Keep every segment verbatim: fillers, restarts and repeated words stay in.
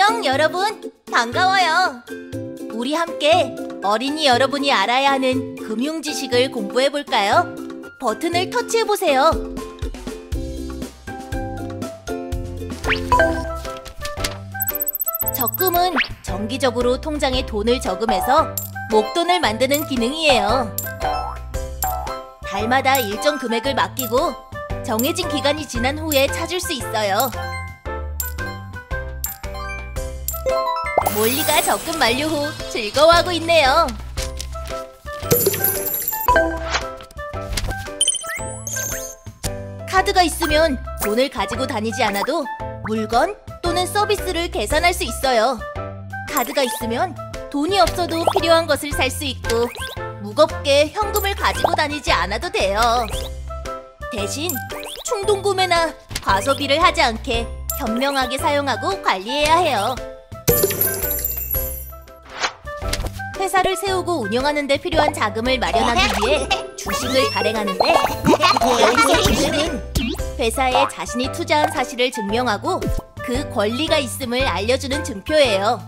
안녕 여러분, 반가워요. 우리 함께 어린이 여러분이 알아야 하는 금융 지식을 공부해 볼까요? 버튼을 터치해 보세요. 적금은 정기적으로 통장에 돈을 저금해서 목돈을 만드는 기능이에요. 달마다 일정 금액을 맡기고 정해진 기간이 지난 후에 찾을 수 있어요. 몰리가 적금 만료 후 즐거워하고 있네요. 카드가 있으면 돈을 가지고 다니지 않아도 물건 또는 서비스를 계산할 수 있어요. 카드가 있으면 돈이 없어도 필요한 것을 살 수 있고 무겁게 현금을 가지고 다니지 않아도 돼요. 대신 충동 구매나 과소비를 하지 않게 현명하게 사용하고 관리해야 해요. 회사를 세우고 운영하는 데 필요한 자금을 마련하기 위해 주식을 발행하는데, 여기서 주식은 회사에 자신이 투자한 사실을 증명하고 그 권리가 있음을 알려주는 증표예요.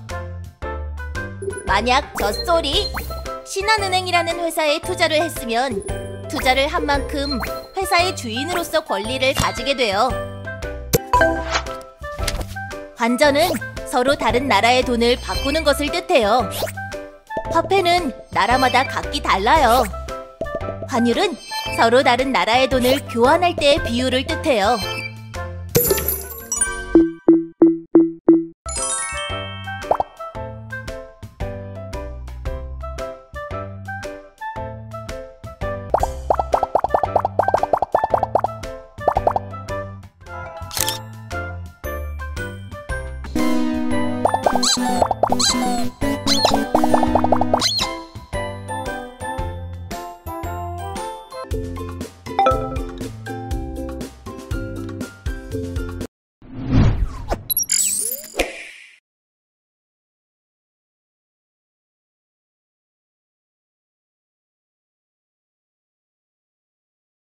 만약 저쏘리 신한은행이라는 회사에 투자를 했으면 투자를 한 만큼 회사의 주인으로서 권리를 가지게 돼요. 환전은 서로 다른 나라의 돈을 바꾸는 것을 뜻해요. 화폐는 나라마다 각기 달라요. 환율은 서로 다른 나라의 돈을 교환할 때의 비율을 뜻해요. Thank you.